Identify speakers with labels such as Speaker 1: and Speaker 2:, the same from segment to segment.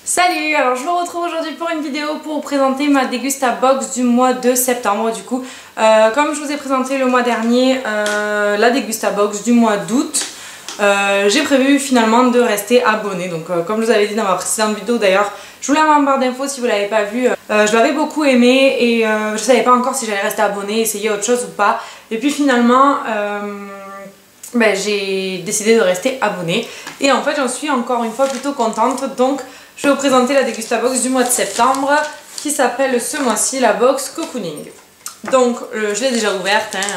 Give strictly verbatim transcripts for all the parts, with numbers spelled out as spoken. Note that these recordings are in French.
Speaker 1: Salut, alors je vous retrouve aujourd'hui pour une vidéo pour vous présenter ma Dégusta Box du mois de septembre du coup. Euh, comme je vous ai présenté le mois dernier euh, la Dégusta Box du mois d'août, euh, j'ai prévu finalement de rester abonnée. Donc euh, comme je vous avais dit dans ma précédente vidéo d'ailleurs, je vous la mets en barre d'infos si vous ne l'avez pas vue. Euh, je l'avais beaucoup aimé et euh, je ne savais pas encore si j'allais rester abonnée, essayer autre chose ou pas. Et puis finalement... Euh, Ben, j'ai décidé de rester abonnée et en fait j'en suis encore une fois plutôt contente. Donc je vais vous présenter la Dégusta Box du mois de septembre qui s'appelle ce mois-ci la box Cocooning. Donc euh, je l'ai déjà ouverte hein.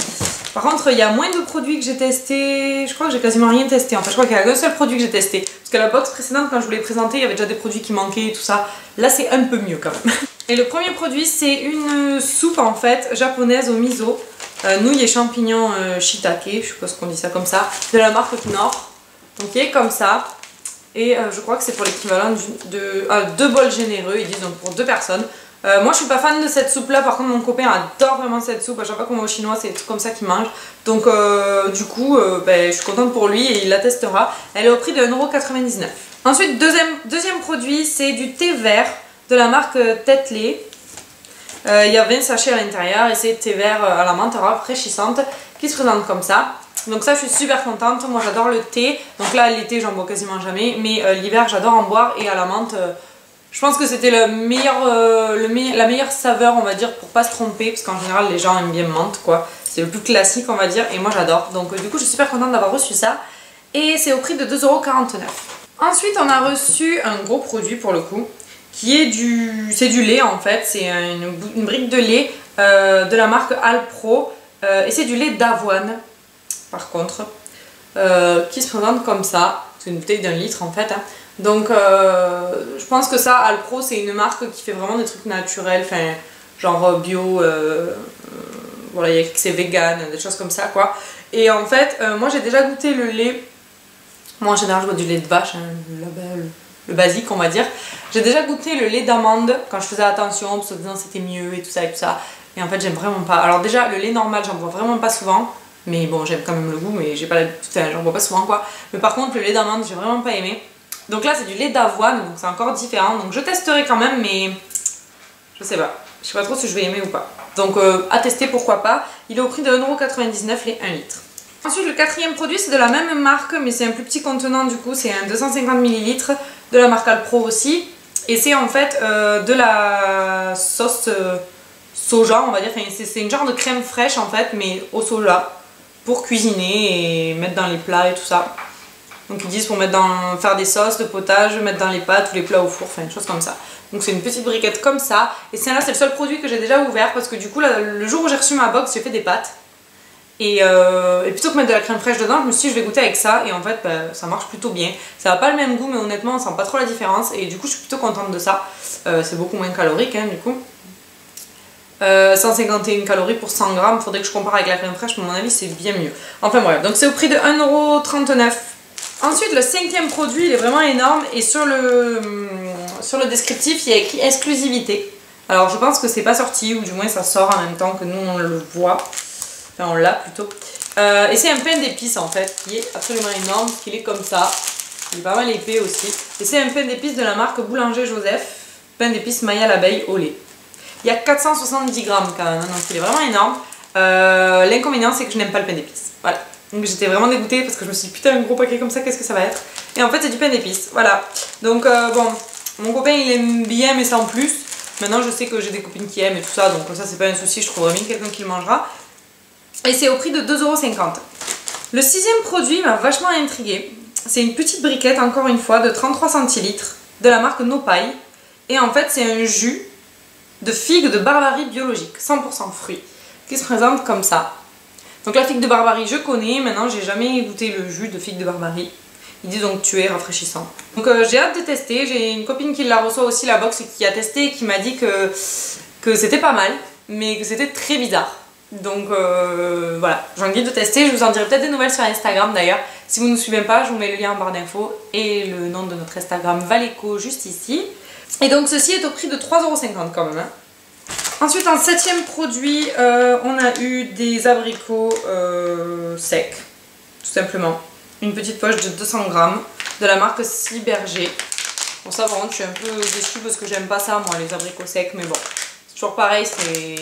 Speaker 1: Par contre il y a moins de produits que j'ai testé, je crois que j'ai quasiment rien testé en fait. Je crois qu'il y a qu'un seul produit que j'ai testé parce que la box précédente quand je vous l'ai présentée il y avait déjà des produits qui manquaient et tout ça. Là c'est un peu mieux quand même. Et le premier produit c'est une soupe en fait japonaise au miso. Euh, nouilles et champignons euh, shiitake, je suppose qu'on dit ça comme ça, de la marque Knorr. Donc il est comme ça. Et euh, je crois que c'est pour l'équivalent de euh, deux bols généreux, ils disent donc pour deux personnes. Euh, moi je suis pas fan de cette soupe là, par contre mon copain adore vraiment cette soupe. À chaque fois qu'on va au chinois c'est des trucs comme ça qu'il mange. Donc euh, du coup euh, ben, je suis contente pour lui et il la testera. Elle est au prix de un euro quatre-vingt-dix-neuf. Ensuite deuxième, deuxième produit c'est du thé vert de la marque Tetley. Euh, il y a vingt sachets à l'intérieur et c'est thé vert à la menthe rafraîchissante qui se présente comme ça. Donc ça je suis super contente, moi j'adore le thé. Donc là l'été j'en bois quasiment jamais, mais euh, l'hiver j'adore en boire et à la menthe euh, je pense que c'était le meilleur, euh, le me la meilleure saveur on va dire pour pas se tromper. Parce qu'en général les gens aiment bien menthe quoi, c'est le plus classique on va dire et moi j'adore. Donc euh, du coup je suis super contente d'avoir reçu ça et c'est au prix de deux euros quarante-neuf. Ensuite on a reçu un gros produit pour le coup, qui est du... c'est du lait en fait, c'est une, une brique de lait euh, de la marque Alpro euh, et c'est du lait d'avoine par contre, euh, qui se présente comme ça, c'est une bouteille d'un litre en fait. Hein. Donc euh, je pense que ça, Alpro c'est une marque qui fait vraiment des trucs naturels, enfin genre bio, euh, euh, voilà il y a écrit que c'est vegan, des choses comme ça quoi. Et en fait, euh, moi j'ai déjà goûté le lait, moi en général je bois du lait de vache, hein, le label... le basique on va dire. J'ai déjà goûté le lait d'amande quand je faisais attention parce que disant c'était mieux et tout ça et tout ça et en fait j'aime vraiment pas. Alors déjà le lait normal j'en bois vraiment pas souvent mais bon j'aime quand même le goût mais j'ai pas l'habitude, enfin, j'en bois pas souvent quoi. Mais par contre le lait d'amande j'ai vraiment pas aimé. Donc là c'est du lait d'avoine donc c'est encore différent donc je testerai quand même mais je sais pas. Je sais pas trop si je vais aimer ou pas. Donc euh, à tester pourquoi pas. Il est au prix de un euro quatre-vingt-dix-neuf les un litre. Ensuite le quatrième produit c'est de la même marque mais c'est un plus petit contenant du coup, c'est un deux cent cinquante millilitres de la marque Alpro aussi et c'est en fait euh, de la sauce euh, soja on va dire, enfin, c'est une genre de crème fraîche en fait mais au soja pour cuisiner et mettre dans les plats et tout ça. Donc ils disent pour mettre dans, faire des sauces, de potage, mettre dans les pâtes ou les plats au four, enfin une chose comme ça. Donc c'est une petite briquette comme ça et c'est là c'est le seul produit que j'ai déjà ouvert parce que du coup là, le jour où j'ai reçu ma box j'ai fait des pâtes. Et, euh, et plutôt que mettre de la crème fraîche dedans, je me suis dit je vais goûter avec ça et en fait bah, ça marche plutôt bien. Ça n'a pas le même goût mais honnêtement on sent pas trop la différence et du coup je suis plutôt contente de ça. Euh, c'est beaucoup moins calorique hein, du coup. Euh, cent cinquante et un calories pour cent grammes, faudrait que je compare avec la crème fraîche mais à mon avis c'est bien mieux. Enfin bref, donc c'est au prix de un euro trente-neuf. Ensuite le cinquième produit il est vraiment énorme et sur le, sur le descriptif il y a écrit exclusivité. Alors je pense que c'est pas sorti ou du moins ça sort en même temps que nous on le voit. Enfin on l'a plutôt. Euh, et c'est un pain d'épices en fait qui est absolument énorme, qu'il est comme ça. Il est pas mal épais aussi. Et c'est un pain d'épices de la marque Boulanger Joseph. Pain d'épices maille à l'abeille au lait. Il y a quatre cent soixante-dix grammes quand même, donc il est vraiment énorme. Euh, L'inconvénient c'est que je n'aime pas le pain d'épices. Voilà. Donc j'étais vraiment dégoûtée parce que je me suis dit putain un gros paquet comme ça qu'est-ce que ça va être. Et en fait c'est du pain d'épices. Voilà. Donc euh, bon, mon copain il aime bien mais sans plus. Maintenant je sais que j'ai des copines qui aiment et tout ça, donc ça c'est pas un souci, je trouverai bien quelqu'un qui le mangera. Et c'est au prix de deux euros cinquante. Le sixième produit m'a vachement intriguée. C'est une petite briquette, encore une fois, de trente-trois centilitres de la marque Nopai. Et en fait, c'est un jus de figues de Barbarie biologique, cent pour cent fruits, qui se présente comme ça. Donc la figue de Barbarie, je connais. Maintenant, j'ai jamais goûté le jus de figue de Barbarie. Il dit donc tu es rafraîchissant. Donc euh, j'ai hâte de tester. J'ai une copine qui la reçoit aussi, la box, et qui a testé et qui m'a dit que, que c'était pas mal, mais que c'était très bizarre. Donc euh, voilà, j'ai envie de tester, je vous en dirai peut-être des nouvelles sur Instagram d'ailleurs. Si vous ne nous suivez pas, je vous mets le lien en barre d'infos et le nom de notre Instagram Valeco juste ici. Et donc ceci est au prix de trois euros cinquante quand même. Hein. Ensuite en septième produit, euh, on a eu des abricots euh, secs, tout simplement. Une petite poche de deux cents grammes de la marque Cyberger. Bon ça par contre je suis un peu déçue parce que j'aime pas ça moi les abricots secs, mais bon c'est toujours pareil, c'est... il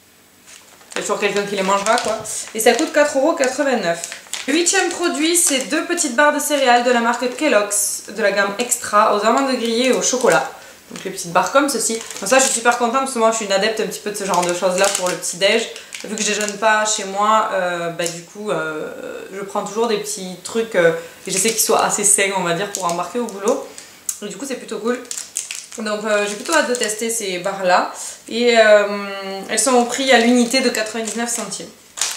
Speaker 1: y a toujours quelqu'un qui les mangera quoi. Et ça coûte quatre euros quatre-vingt-neuf. Le huitième produit, c'est deux petites barres de céréales de la marque Kellogg's, de la gamme Extra, aux amandes grillées et au chocolat. Donc les petites barres comme ceci. Donc ça je suis super contente parce que moi je suis une adepte un petit peu de ce genre de choses là pour le petit déj. Vu que je déjeune pas chez moi, euh, bah du coup euh, je prends toujours des petits trucs euh, et j'essaie qu'ils soient assez sains on va dire pour embarquer au boulot. Et du coup c'est plutôt cool. Donc euh, j'ai plutôt hâte de tester ces barres là. Et euh, elles sont au prix à l'unité de quatre-vingt-dix-neuf centimes.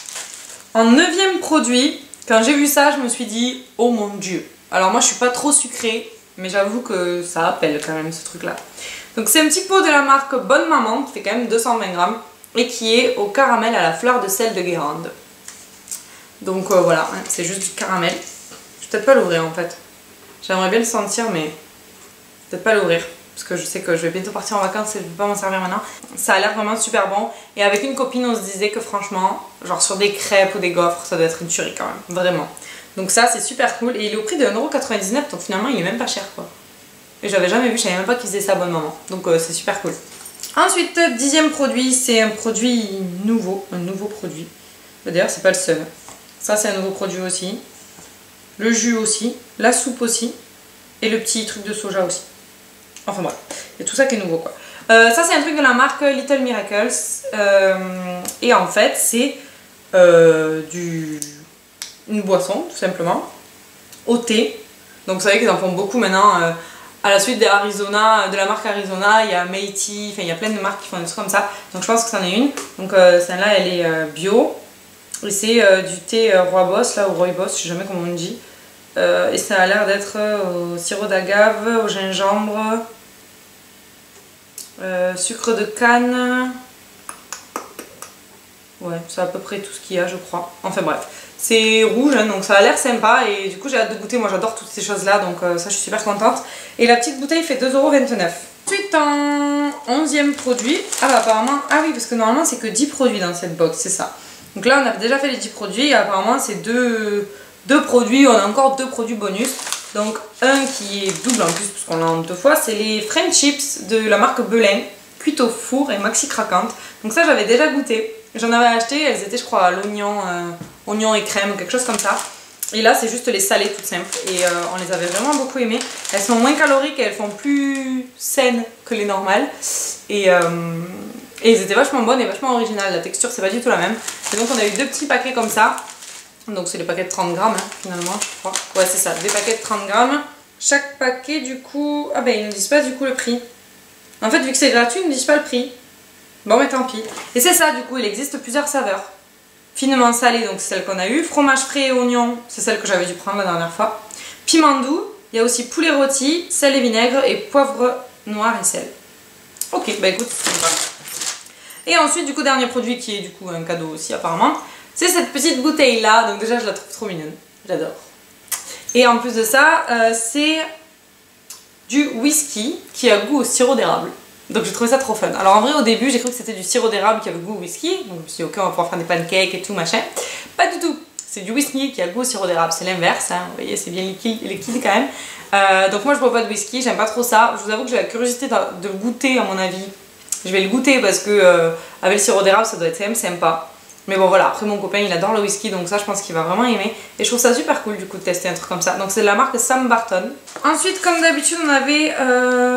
Speaker 1: En neuvième produit, quand j'ai vu ça je me suis dit oh mon dieu. Alors moi je suis pas trop sucrée. Mais j'avoue que ça appelle quand même ce truc là. Donc c'est un petit pot de la marque Bonne Maman qui fait quand même deux cent vingt grammes et qui est au caramel à la fleur de sel de Guérande. Donc euh, voilà, hein, c'est juste du caramel. Je vais peut-être pas l'ouvrir en fait. J'aimerais bien le sentir mais peut-être pas l'ouvrir parce que je sais que je vais bientôt partir en vacances et je ne vais pas m'en servir maintenant. Ça a l'air vraiment super bon et avec une copine on se disait que franchement, genre sur des crêpes ou des gaufres ça doit être une tuerie quand même, vraiment. Donc ça c'est super cool et il est au prix de un euro quatre-vingt-dix-neuf donc finalement il est même pas cher quoi. Et j'avais jamais vu, je savais même pas qu'ils faisaient ça Bonne Maman. Donc euh, c'est super cool. Ensuite, dixième produit, c'est un produit nouveau, un nouveau produit. D'ailleurs c'est pas le seul. Ça c'est un nouveau produit aussi. Le jus aussi, la soupe aussi et le petit truc de soja aussi. Enfin bref, il y a tout ça qui est nouveau quoi. Euh, ça c'est un truc de la marque Little Miracles euh, et en fait c'est euh, du... une boisson tout simplement au thé. Donc vous savez qu'ils en font beaucoup maintenant euh, à la suite des Arizona, de la marque Arizona, il y a Métis, enfin il y a plein de marques qui font des trucs comme ça. Donc je pense que c'en est une. Donc euh, celle-là elle est euh, bio et c'est euh, du thé euh, Rooibos là ou Rooibos, je sais jamais comment on dit. Euh, et ça a l'air d'être euh, au sirop d'agave, au gingembre, euh, sucre de canne. Ouais, c'est à peu près tout ce qu'il y a je crois. Enfin bref. C'est rouge hein, donc ça a l'air sympa et du coup j'ai hâte de goûter, moi j'adore toutes ces choses là donc euh, ça je suis super contente. Et la petite bouteille fait deux euros vingt-neuf. Ensuite en onzième produit, ah bah apparemment, ah oui parce que normalement c'est que dix produits dans cette box, c'est ça. Donc là on a déjà fait les dix produits et apparemment c'est deux, deux produits, on a encore deux produits bonus. Donc un qui est double en plus parce qu'on l'a en deux fois, c'est les French Chips de la marque Belin, cuites au four et maxi craquantes. Donc ça j'avais déjà goûté. J'en avais acheté, elles étaient je crois à l'oignon euh, oignon et crème ou quelque chose comme ça. Et là c'est juste les salées toutes simples et euh, on les avait vraiment beaucoup aimées. Elles sont moins caloriques et elles font plus saines que les normales. Et, euh, et elles étaient vachement bonnes et vachement originales, la texture c'est pas du tout la même. Et donc on a eu deux petits paquets comme ça. Donc c'est les paquets de trente grammes hein, finalement je crois. Ouais c'est ça, des paquets de trente grammes. Chaque paquet du coup, ah ben ils ne disent pas du coup le prix. En fait vu que c'est gratuit ils ne disent pas le prix. Bon mais tant pis. Et c'est ça du coup, il existe plusieurs saveurs. Finement salé, donc c'est celle qu'on a eue. Fromage frais et oignon, c'est celle que j'avais dû prendre la dernière fois. Piment doux, il y a aussi poulet rôti, sel et vinaigre et poivre noir et sel. Ok, bah écoute, c'est sympa. Et ensuite du coup, dernier produit qui est du coup un cadeau aussi apparemment, c'est cette petite bouteille là. Donc déjà je la trouve trop mignonne, j'adore. Et en plus de ça, euh, c'est du whisky qui a goût au sirop d'érable. Donc j'ai trouvé ça trop fun. Alors en vrai au début j'ai cru que c'était du sirop d'érable qui avait goût au whisky. Donc je me suis dit ok on va pouvoir faire des pancakes et tout machin. Pas du tout. C'est du whisky qui a goût au sirop d'érable. C'est l'inverse. Hein. Vous voyez c'est bien liquide, liquide quand même. Euh, donc moi je bois pas de whisky. J'aime pas trop ça. Je vous avoue que j'ai la curiosité de le goûter à mon avis. Je vais le goûter parce que euh, avec le sirop d'érable ça doit être quand même sympa. Mais bon voilà, après mon copain il adore le whisky donc ça je pense qu'il va vraiment aimer. Et je trouve ça super cool du coup de tester un truc comme ça. Donc c'est de la marque Sam Barton. Ensuite comme d'habitude on avait... Euh...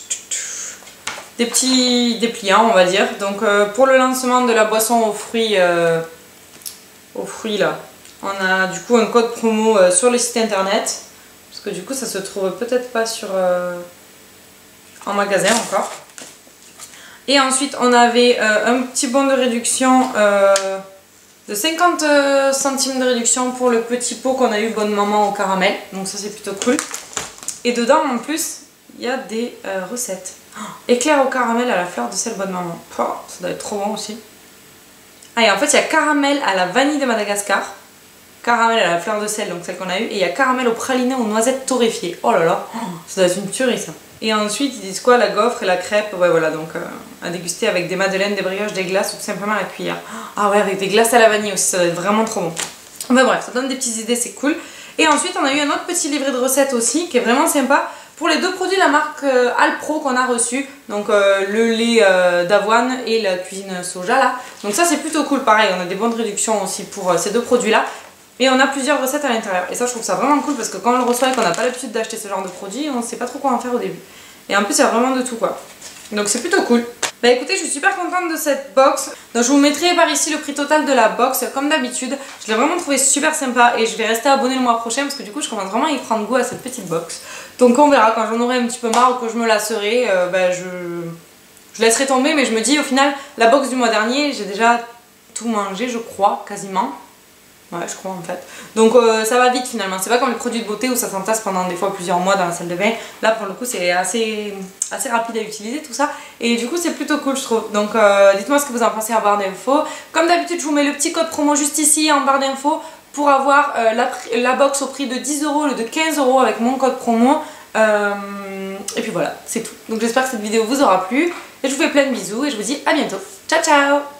Speaker 1: des petits dépliants on va dire. Donc euh, pour le lancement de la boisson aux fruits, euh, aux fruits là, on a du coup un code promo euh, sur le site internet. Parce que du coup ça se trouve peut-être pas sur euh, en magasin encore. Et ensuite on avait euh, un petit bon de réduction euh, de cinquante centimes de réduction pour le petit pot qu'on a eu Bonne Maman au caramel. Donc ça c'est plutôt cool. Et dedans en plus il y a des euh, recettes. Oh, éclair au caramel à la fleur de sel Bonne Maman. Oh, ça doit être trop bon aussi. Ah et en fait il y a caramel à la vanille de Madagascar, caramel à la fleur de sel, donc celle qu'on a eue, et il y a caramel au praliné aux noisettes torréfiées. Oh là là, oh, ça doit être une tuerie ça. Et ensuite ils disent quoi, la gaufre et la crêpe, ouais voilà, donc euh, à déguster avec des madeleines, des brioches, des glaces ou tout simplement à la cuillère. Ah ouais, avec des glaces à la vanille aussi, ça doit être vraiment trop bon. Enfin bref, ça donne des petites idées, c'est cool. Et ensuite on a eu un autre petit livret de recettes aussi qui est vraiment sympa pour les deux produits de la marque euh, Alpro qu'on a reçu, donc euh, le lait euh, d'avoine et la cuisine soja là. Donc ça c'est plutôt cool, pareil, on a des bonnes réductions aussi pour euh, ces deux produits là. Et on a plusieurs recettes à l'intérieur. Et ça je trouve ça vraiment cool parce que quand on le reçoit et qu'on n'a pas l'habitude d'acheter ce genre de produits, on ne sait pas trop quoi en faire au début. Et en plus il y a vraiment de tout quoi. Donc c'est plutôt cool. Bah écoutez, je suis super contente de cette box. Donc je vous mettrai par ici le prix total de la box comme d'habitude. Je l'ai vraiment trouvé super sympa et je vais rester abonnée le mois prochain parce que du coup je commence vraiment à y prendre goût à cette petite box. Donc on verra, quand j'en aurai un petit peu marre ou que je me lasserai, euh, bah, je... je laisserai tomber. Mais je me dis au final, la box du mois dernier, j'ai déjà tout mangé je crois, quasiment. Ouais, je crois en fait. Donc euh, ça va vite finalement. C'est pas comme les produits de beauté où ça s'entasse pendant des fois plusieurs mois dans la salle de bain. Là pour le coup c'est assez, assez rapide à utiliser tout ça. Et du coup c'est plutôt cool je trouve. Donc euh, dites-moi ce que vous en pensez en barre d'infos. Comme d'habitude je vous mets le petit code promo juste ici en barre d'infos pour avoir euh, la, la box au prix de dix euros au lieu de quinze euros avec mon code promo. Euh, et puis voilà, c'est tout. Donc j'espère que cette vidéo vous aura plu. Et je vous fais plein de bisous et je vous dis à bientôt. Ciao ciao!